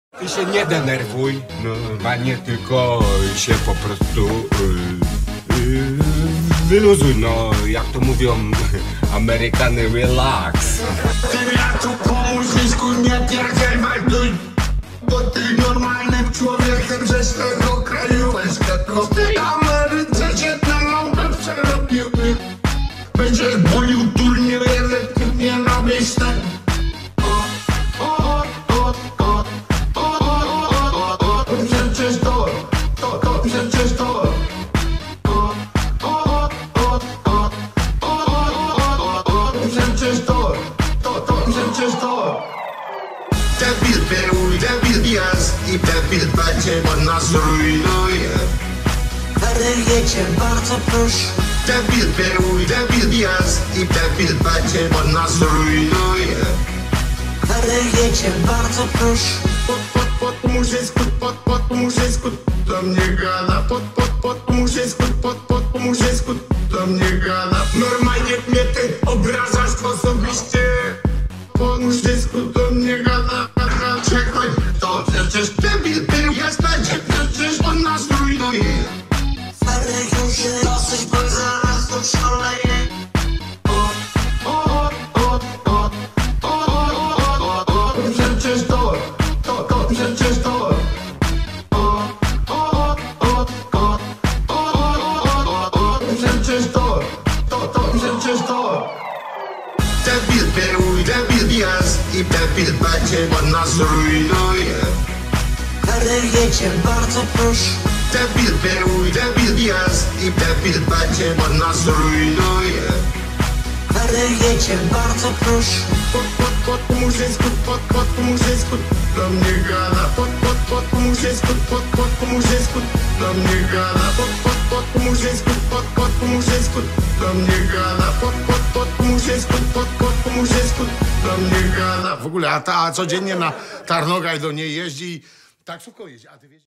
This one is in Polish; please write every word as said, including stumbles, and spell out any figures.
Ty się nie denerwuj, normalnie, tylko się po prostu yy, yy, wyluzuj, no jak to mówią Amerykanie, relax. Ty ja tu pomóż, nie pierdzielaj, bo ty normalnym człowiekiem ze swego kraju. W tej Ameryce cię na małpę przerobił. Będziesz bulił turniej, nie robisz tak. Przecież to, to, to, przecież to. Przecież to, to, to, przecież to. Debil był, debil jest i debil będzie, bo nas zrujnuje. Wyryjecie, bardzo proszę. Debil był, debil jest i debil będzie, bo nas zrujnuje. Wyryjecie, bardzo proszę. Pod, pod, pod murzysku, pod, pod murzysku, do mnie gada. Pod, pod, pod murzysku, pod, pod murzysku, do mnie gada. Normalnie mnie ty obrażasz osobiście. Pod murzysku, do mnie gada. Czekaj, to przecież debil był, jest będzie, przecież on nas zrujnuje. Wyryjecie, dosyć, bo zaraz to szaleje. Przecież to, to, to, przecież to. Przecież to, to, to, przecież to. Debil był, debil jest i debil będzie, bo nas zrujnuje. Wyryjecie, bardzo proszę. Debil był, debil jest i debil będzie, bo nas zrujnuje. Wyryjecie, bardzo proszę. Pod, pod, pod murzysku, pod, pod murzysku, do mnie gada. Pod, pod, pod murzysku, pod, pod murzysku, do mnie gada. Pod, pod, pod murzysku, pod, pod murzysku, do mnie gada. Pod, pod, pod murzysku, pod, pod murzysku, do mnie gada. W ogóle, a ta codziennie na Tarnogaj do niej jeździ i taksówką jeździ, a ty wiesz...